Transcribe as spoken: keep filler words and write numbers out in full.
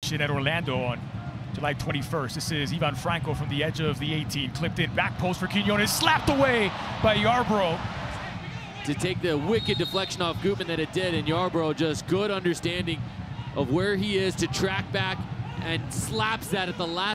action at Orlando on July twenty-first. This is Ivan Franco from the edge of the eighteen. Clipped in, back post for Quiñones, slapped away by Yarbrough. To take the wicked deflection off Gutman that it did, and Yarbrough just good understanding of where he is to track back and slaps that at the last